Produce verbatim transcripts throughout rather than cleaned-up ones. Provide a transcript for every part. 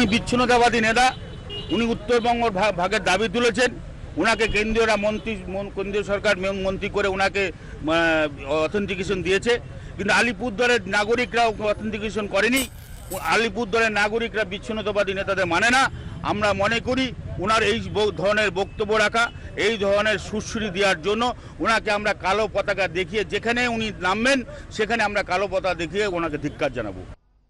উনি বিচ্ছিন্নতাবাদী নেতা, উনি উত্তরবঙ্গ ভাগের দাবি তুলেছেন। উনাকে কেন্দ্রীয়রা মন্ত্রী কেন্দ্রীয় সরকার মন্ত্রী করে উনাকে অথেন্টিকেশন দিয়েছে, কিন্তু আলিপুরদুয়ারের নাগরিকরা অথেন্টিকেশন করেনি। আলিপুরদুয়ারের নাগরিকরা বিচ্ছিন্নতাবাদী নেতাদের মানে না। আমরা মনে করি ওনার এই ধরনের বক্তব্য রাখা, এই ধরনের সুশ্রী দেওয়ার জন্য ওনাকে আমরা কালো পতাকা দেখিয়ে, যেখানে উনি নামবেন সেখানে আমরা কালো পতাকা দেখিয়ে ওনাকে ধিক্কার জানাবো।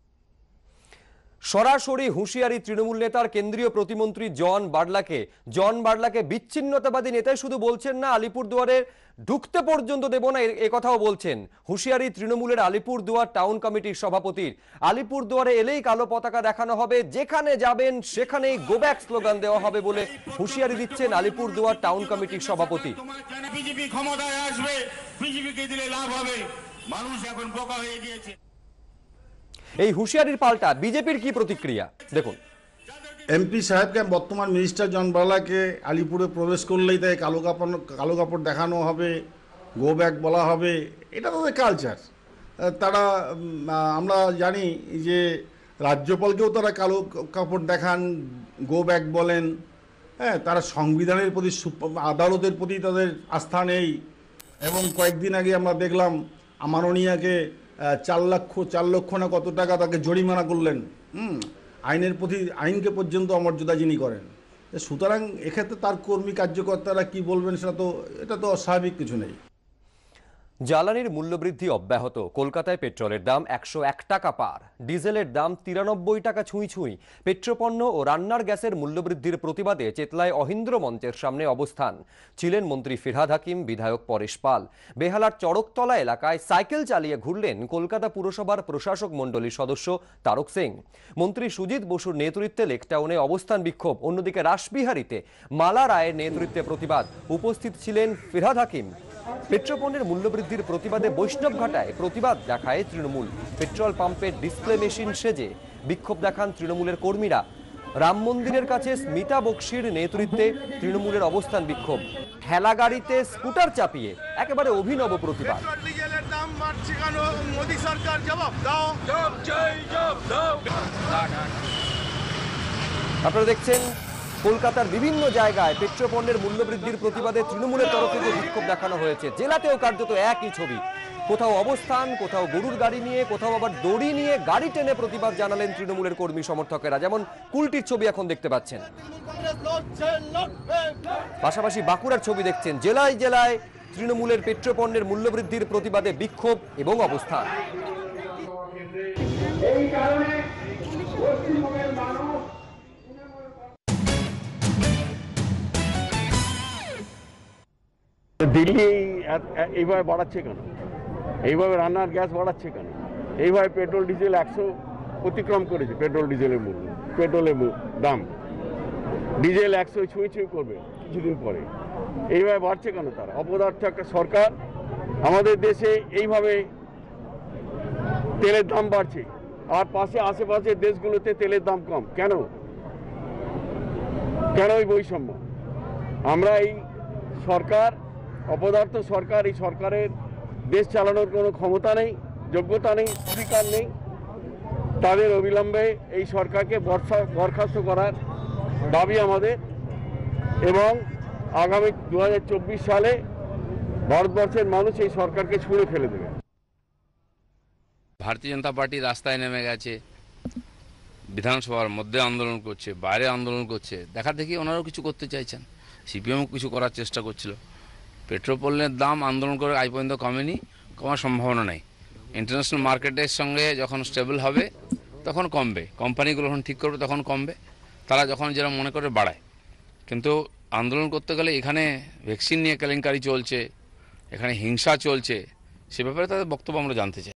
সরাসরি হুঁশিয়ারি তৃণমূল নেতার কেন্দ্রীয় প্রতিমন্ত্রী জন বার্লাকে। জন বার্লাকে বিচ্ছিন্নতাবাদী নেতাই শুধু বলছেন না, আলিপুরদুয়ারে ঢুকতে পর্যন্ত দেব না এ কথাও বলছেন। হুঁশিয়ারি তৃণমূলের আলিপুরদুয়ার টাউন কমিটির সভাপতির। আলিপুরদুয়ারে এলেই কালো পতাকা দেখানো হবে, যেখানে যাবেন সেখানেই গো ব্যাক স্লোগান দেওয়া হবে বলে হুঁশিয়ারি দিচ্ছেন আলিপুরদুয়ার টাউন কমিটির সভাপতি। বিজেপি ক্ষমতায় আসবে, বিজেপিকে দিলে লাভ হবে, মানুষ এখন বোকা হয়ে গিয়েছে। এই হুঁশিয়ারির পাল্টা বিজেপির কি প্রতিক্রিয়া দেখুন। এমপি সাহেবকে, বর্তমান মিনিস্টার জন বার্লাকে আলিপুরে প্রবেশ করলেই তাই কালো কাপড় কালো কাপড় দেখানো হবে, গো ব্যাক বলা হবে, এটা তাদের কালচার। তারা, আমরা জানি যে রাজ্যপালকেও তারা কালো কাপড় দেখান, গো ব্যাক বলেন। হ্যাঁ, তারা সংবিধানের প্রতি, আদালতের প্রতি তাদের আস্থা নেই। এবং কয়েকদিন আগে আমরা দেখলাম আমাননীয়াকে চার লক্ষ চার লক্ষ না কত টাকা তাকে জরিমানা করলেন। হুম আইনের প্রতি, আইনকে পর্যন্ত অমর্যাদা যিনি করেন। সুতরাং এক্ষেত্রে তার কর্মী কার্যকর্তারা কি বলবেন, সেটা তো, এটা তো অস্বাভাবিক কিছু নেই। জ্বালানির মূল্যবৃদ্ধি অব্যাহত। কলকাতায় পেট্রোলের দাম একশো এক টাকা পার, ডিজেলের দাম তিরানব্বই টাকা ছুঁই ছুঁই। পেট্রোপণ্য ও রান্নার গ্যাসের মূল্যবৃদ্ধির প্রতিবাদে চেতলায় অহিন্দ্র মঞ্চের সামনে অবস্থান। ছিলেন মন্ত্রী ফিরহাদ হাকিম, বিধায়ক পরেশ পাল। বেহালার চড়কতলা এলাকায় সাইকেল চালিয়ে ঘুরলেন কলকাতা পুরসভার প্রশাসক মণ্ডলীর সদস্য তারক সিং। মন্ত্রী সুজিত বসুর নেতৃত্বে লেকটাউনে অবস্থান বিক্ষোভ। অন্যদিকে রাসবিহারীতে মালা রায়ের নেতৃত্বে প্রতিবাদ। উপস্থিত ছিলেন ফিরহাদ হাকিম। পেট্রোপণ্যের মূল্যবৃদ্ধির প্রতিবাদে বৈষ্ণবঘাটায় প্রতিবাদ দেখায় তৃণমূল। পেট্রোল পাম্পের ডিসপ্লে মেশিন সেজে বিক্ষোভ দেখান তৃণমূলের কর্মীরা। রাম মন্দিরের কাছে স্মিতা বক্সির নেতৃত্বে তৃণমূলের অবস্থান বিক্ষোভ। ঠেলা গাড়িতে স্কুটার চাপিয়ে একেবারে অভিনব প্রতিবাদ। আপনারা দেখছেন কলকাতার বিভিন্ন জায়গায় পেট্রোপণ্যের মূল্যবৃদ্ধির প্রতিবাদে তৃণমূলের তরফ থেকে বিক্ষোভ দেখানো হয়েছে। জেলাতেও কার্যত একই ছবি। কোথাও অবস্থান, কোথাও গরুর গাড়ি নিয়ে, কোথাও আবার দড়ি নিয়ে গাড়ি টেনে প্রতিবাদ জানালেন তৃণমূলের কর্মী সমর্থকেরা, যেমন কুলটির ছবি এখন দেখতে পাচ্ছেন। পাশাপাশি বাঁকুড়ার ছবি দেখছেন। জেলায় জেলায় তৃণমূলের পেট্রোপণ্যের মূল্যবৃদ্ধির প্রতিবাদে বিক্ষোভ এবং অবস্থান। এই কারণে পশ্চিমবঙ্গের মানুষ দিল্লি এইভাবে বাড়াচ্ছে কেন? এইভাবে রান্নার গ্যাস বাড়াচ্ছে কেন? এইভাবে পেট্রোল ডিজেল একশো অতিক্রম করেছে। পেট্রোল ডিজেলের মূল্য, পেট্রোলের দাম, ডিজেল একশো ছুঁই ছুঁই করবে কিছুদিন পরে। এইভাবে বাড়ছে কেন? তারা অপদার্থ একটা সরকার। আমাদের দেশে এইভাবে তেলের দাম বাড়ছে, আর পাশে আশেপাশের দেশগুলোতে তেলের দাম কম। কেন? কেন এই বৈষম্য? আমরা এই সরকার, অপদার্থ সরকার, এই সরকারের দেশ চালানোর কোনো ক্ষমতা নেই, যোগ্যতা নেই, অধিকার নেই। তাদের অবিলম্বে এই সরকারকে বরখাস্ত করার দাবি আমাদের, এবং আগামী দু হাজার চব্বিশ সালে ভারতবর্ষের মানুষ এই সরকারকে ছুঁড়ে ফেলে দেবে। ভারতীয় জনতা পার্টি রাস্তায় নেমে গেছে, বিধানসভার মধ্যে আন্দোলন করছে, বাইরে আন্দোলন করছে। দেখা দেখি ওনারাও কিছু করতে চাইছেন। সিপিএমও কিছু করার চেষ্টা করছিল। পেট্রোল পণ্যের দাম আন্দোলন করে আজ পর্যন্ত কমেনি, কমার সম্ভাবনা নেই। ইন্টারন্যাশনাল মার্কেটের সঙ্গে যখন স্টেবল হবে তখন কমবে, কোম্পানিগুলো যখন ঠিক করবে তখন কমবে, তারা যখন যেটা মনে করে বাড়ায়। কিন্তু আন্দোলন করতে গেলে এখানে ভ্যাকসিন নিয়ে কেলেঙ্কারি চলছে, এখানে হিংসা চলছে, সে ব্যাপারে তাদের বক্তব্য আমরা জানতে চাই।